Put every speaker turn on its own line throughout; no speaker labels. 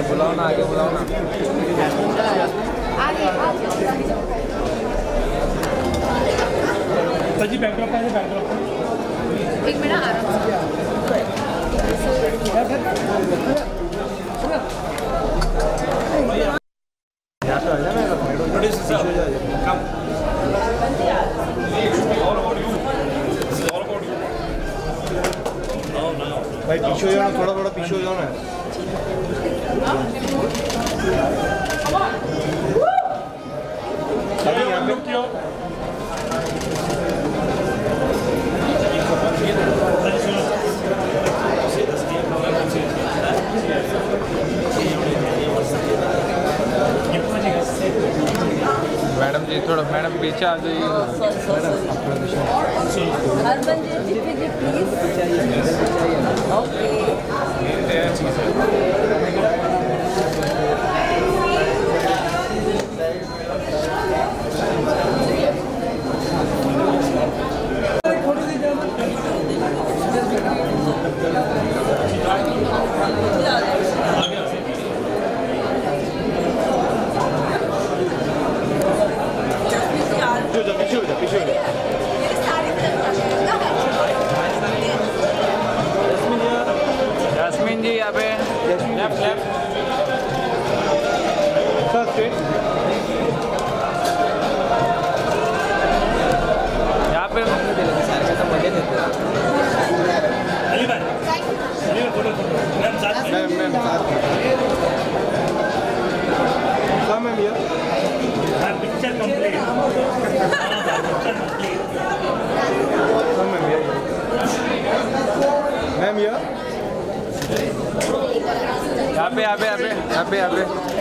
बुलाओ ना, आगे बुलाओ ना।
जी बैकड्रॉप है, बैकड्रॉप
एक मिनट आराम से।
यहाँ पे आ जाना भाई, पीछे हो जाओ, थोड़ा थोड़ा पीछे हो जाओ ना। अभी यहाँ पे क्यों? मैडम जी थोड़ा, मैडम पीछे आ जाइए। जैस्मिन जी यहाँ पे, लेफ्ट लेफ्ट यहाँ पे मजे देते हैं। मैम साथ मैम यार
पिक्चर कंप्लीट।
मैम यार यहाँ पे यहाँ पे यहाँ पे यहाँ पे यहाँ पे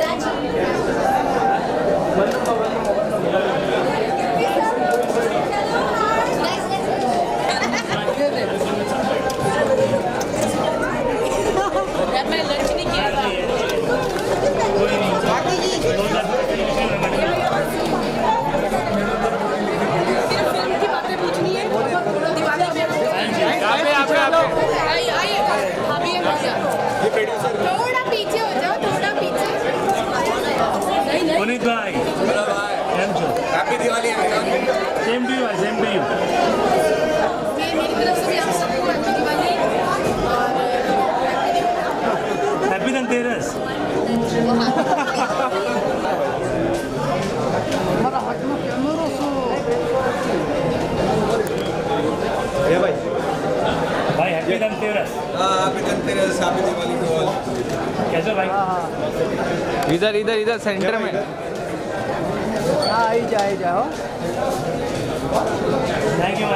थोड़ा पीछे हो जाओ, थोड़ा पीछे।
पुनीत भाई,
happy Diwali.
Same to you, same to you.
मेरी तरफ से भी आप सबको हैप्पी दिवाली और
हैप्पी धनतेरस। भाई happy Dhanteras.
Happy Dhanteras, happy Diwali to all.
कैसे भाई?
इधर इधर इधर सेंटर में।
हाँ, आई जाओ।
Thank you.